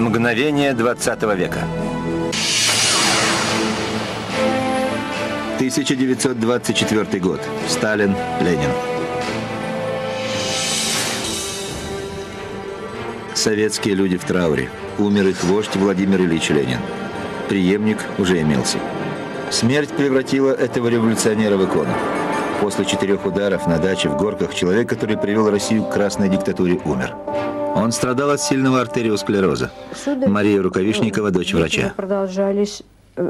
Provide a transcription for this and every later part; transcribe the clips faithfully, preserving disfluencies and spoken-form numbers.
Мгновение двадцатого века. тысяча девятьсот двадцать четвёртый год. Сталин, Ленин. Советские люди в трауре. Умер их вождь Владимир Ильич Ленин. Преемник уже имелся. Смерть превратила этого революционера в икону. После четырех ударов на даче в Горках человек, который привел Россию к красной диктатуре, умер. Он страдал от сильного артериосклероза. Мария Рукавишникова, дочь врача. Продолжались.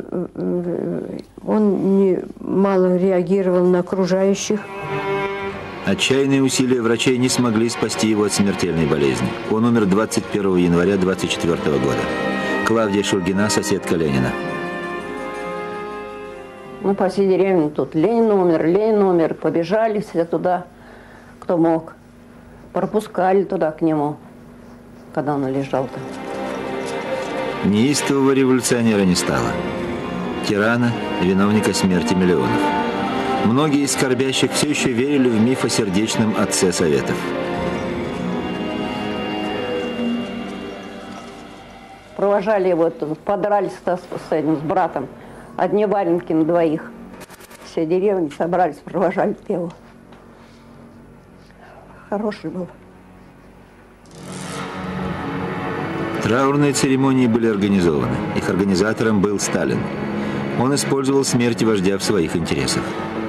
Он не мало реагировал на окружающих. Отчаянные усилия врачей не смогли спасти его от смертельной болезни. Он умер двадцать первого января двадцать четвёртого года. Клавдия Шульгина, соседка Ленина. Ну, по всей деревне тут Ленин умер, Ленин умер. Побежали все туда, кто мог. Пропускали туда к нему, когда он лежал там. Неистового революционера не стало. Тирана, виновника смерти миллионов. Многие из скорбящих все еще верили в миф о сердечном отце Советов. Провожали его, подрались с, с этим, с братом. Одни валенки на двоих. Все деревни собрались, провожали его. Хороший был. Траурные церемонии были организованы. Их организатором был Сталин. Он использовал смерть вождя в своих интересах.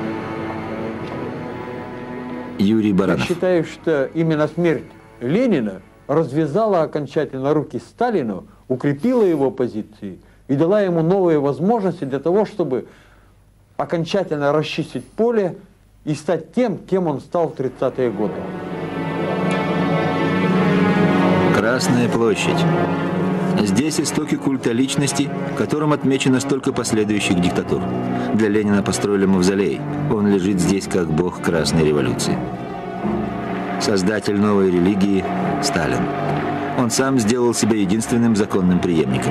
Юрий Баранов. Я считаю, что именно смерть Ленина развязала окончательно руки Сталину, укрепила его позиции и дала ему новые возможности для того, чтобы окончательно расчистить поле и стать тем, кем он стал в тридцатые годы. Красная площадь. Здесь истоки культа личности, которым отмечено столько последующих диктатур. Для Ленина построили мавзолей. Он лежит здесь как бог Красной революции. Создатель новой религии – Сталин. Он сам сделал себя единственным законным преемником.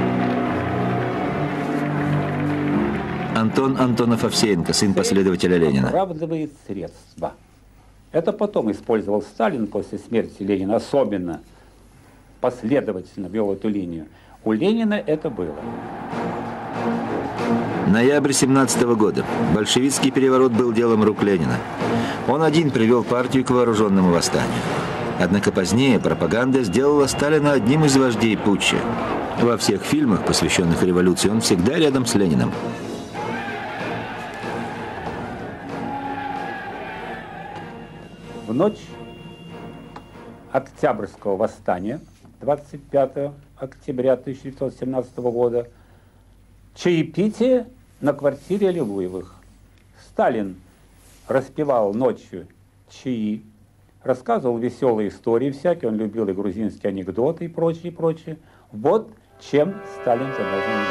Антон Антонов-Овсеенко, сын последователя Ленина. Оправдывает средства. Это потом использовал Сталин после смерти Ленина, особенно последовательно вел эту линию. У Ленина это было. Ноябрь семнадцатого года. Большевистский переворот был делом рук Ленина. Он один привел партию к вооруженному восстанию. Однако позднее пропаганда сделала Сталина одним из вождей путча. Во всех фильмах, посвященных революции, он всегда рядом с Лениным. В ночь Октябрьского восстания, двадцать пятого октября тысяча девятьсот семнадцатого года, чаепитие на квартире Аллилуевых. Сталин распевал ночью чаи, рассказывал веселые истории всякие, он любил и грузинские анекдоты и прочее, прочее. Вот чем Сталин занимался.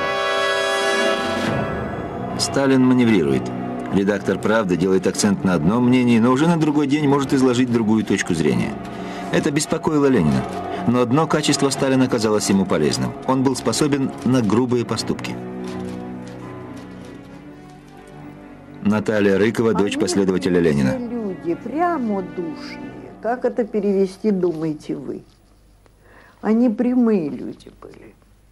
Сталин маневрирует. Редактор «Правды» делает акцент на одном мнении, но уже на другой день может изложить другую точку зрения. Это беспокоило Ленина. Но одно качество Сталина казалось ему полезным. Он был способен на грубые поступки. Наталья Рыкова, дочь последователя Ленина. Люди прямо душные. Как это перевести, думаете вы? Они прямые люди были.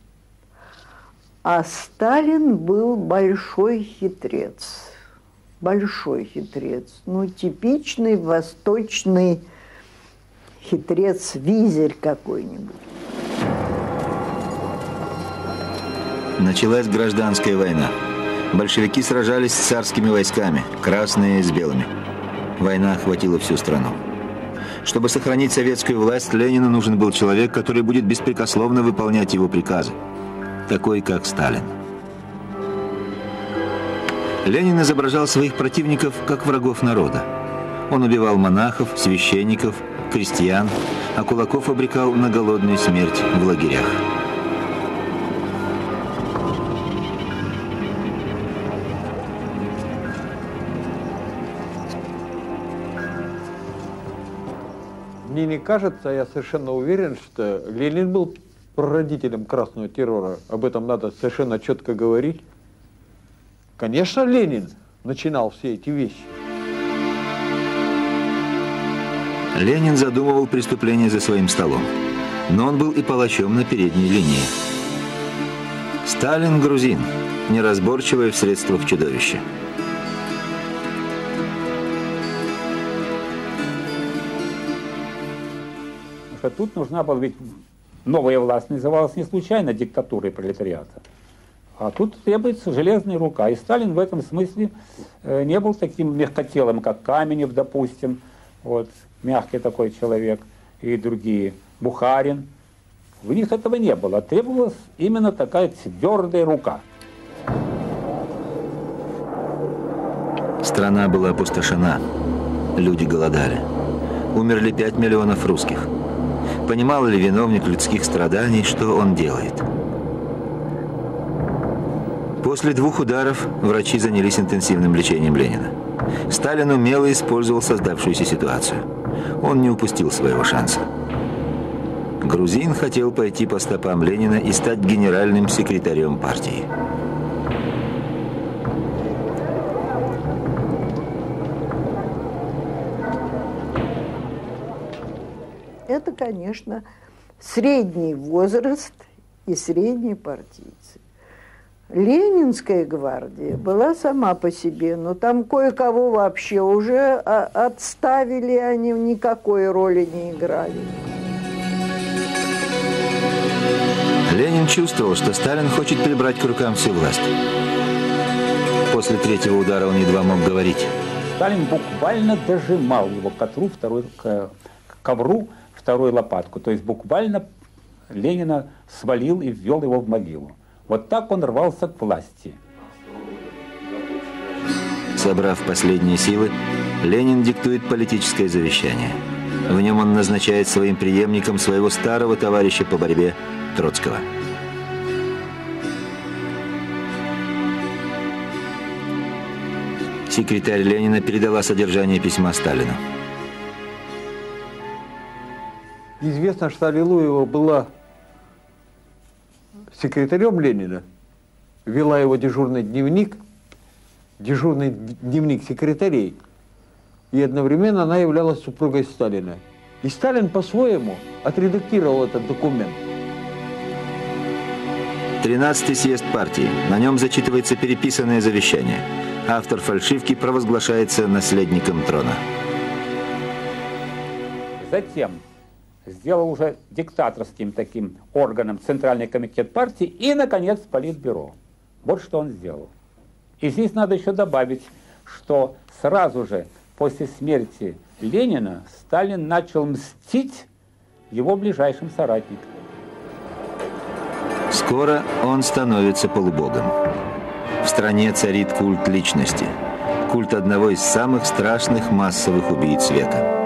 А Сталин был большой хитрец. Большой хитрец. Ну, типичный восточный хитрец, визель какой-нибудь. Началась гражданская война. Большевики сражались с царскими войсками, красные с белыми. Война охватила всю страну. Чтобы сохранить советскую власть, Ленину нужен был человек, который будет беспрекословно выполнять его приказы. Такой, как Сталин. Ленин изображал своих противников как врагов народа. Он убивал монахов, священников, крестьян, а кулаков обрекал на голодную смерть в лагерях. Мне не кажется, я совершенно уверен, что Ленин был прародителем красного террора. Об этом надо совершенно четко говорить. Конечно, Ленин начинал все эти вещи. Ленин задумывал преступления за своим столом. но он был и палачом на передней линии. Сталин – грузин, неразборчивое в средствах чудовище. Что тут нужна была, ведь новая власть называлась не случайно диктатурой пролетариата, а тут требуется железная рука. И Сталин в этом смысле э, не был таким мягкотелым, как Каменев, допустим, вот, мягкий такой человек, и другие, Бухарин. В них этого не было. Требовалась именно такая твердая рука. Страна была опустошена, люди голодали. Умерли пять миллионов русских. Понимал ли виновник людских страданий, что он делает? После двух ударов врачи занялись интенсивным лечением Ленина. Сталин умело использовал создавшуюся ситуацию. Он не упустил своего шанса. Грузин хотел пойти по стопам Ленина и стать генеральным секретарем партии. Это, конечно, средний возраст и средние партийцы. Ленинская гвардия была сама по себе, но там кое-кого вообще уже отставили, они никакой роли не играли. Ленин чувствовал, что Сталин хочет прибрать к рукам всю власть. После третьего удара он едва мог говорить. Сталин буквально дожимал его к котру, второй, к ковру второй лопатку. То есть буквально Ленина свалил и ввел его в могилу. Вот так он рвался к власти. Собрав последние силы, Ленин диктует политическое завещание. В нем он назначает своим преемником своего старого товарища по борьбе Троцкого. Секретарь Ленина передала содержание письма Сталину. Известно, что Аллилуева была секретарем Ленина, вела его дежурный дневник, дежурный дневник секретарей, и одновременно она являлась супругой Сталина. И Сталин по-своему отредактировал этот документ. тринадцатый съезд партии. На нем зачитывается переписанное завещание. Автор фальшивки провозглашается наследником трона. Затем сделал уже диктаторским таким органом Центральный комитет партии и, наконец, Политбюро. Вот что он сделал. И здесь надо еще добавить, что сразу же после смерти Ленина Сталин начал мстить его ближайшим соратникам. Скоро он становится полубогом. В стране царит культ личности. Культ одного из самых страшных массовых убийц века.